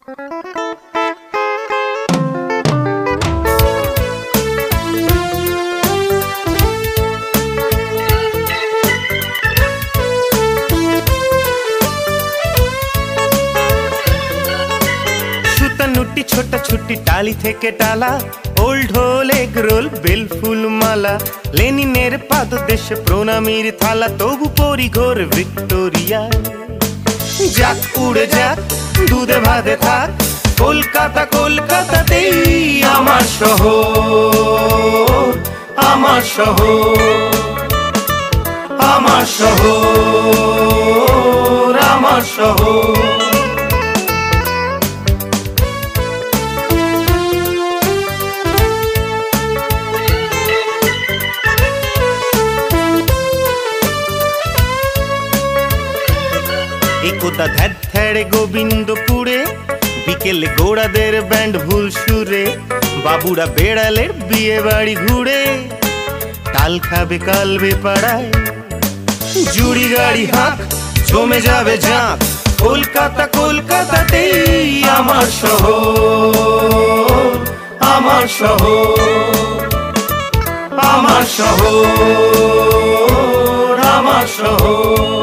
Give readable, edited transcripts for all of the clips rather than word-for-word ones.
छोटा छुट्टी टाली थेके टाला ओल्ड होल एग रोल बेल फुल माला लेनिनेर पाददेशे प्रणामीर थाला तबु परी घोर ভিক্টোরিয়া যাক উড়ে যাক দুধে ভাতে থাক কলকাতা কলকাতাতেই আমার শহর আমার শহর আমার শহর আমার শহর একদা ধ্যাত ধ্যাড়ে গোবিন্দপুরে বিকেলে গোড়াদের ব্যান্ড ভুল সুরে বাবুরা বেড়ালের বিয়ে বাড়ি ঘুরে তাল খাবে কালবে পাড়ায় জুড়ি গাড়ি হাঁক জমে যাবে ঝাঁক কলকাতা কলকাতাতেই আমার শহর আমার শহর আমার শহর আমার শহর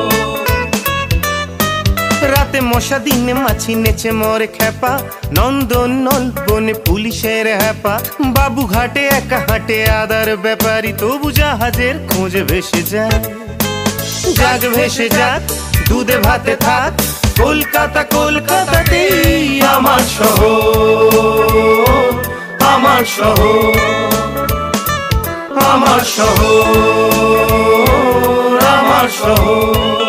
রাতে মশা দিনে মাছি নেচে মরে খেপা নন্দন নলবনে পুলিশের হ্যাপা বাবু ঘাটে একা হাঁটে আদার ব্যাপারী তবু জাহাজের খোঁজে ভেসে যায় জাগ ভেসে যাক দুধে ভাতে থাক কলকাতা কলকাতাতেই আমার শহর আমার শহর আমার শহর আমার শহর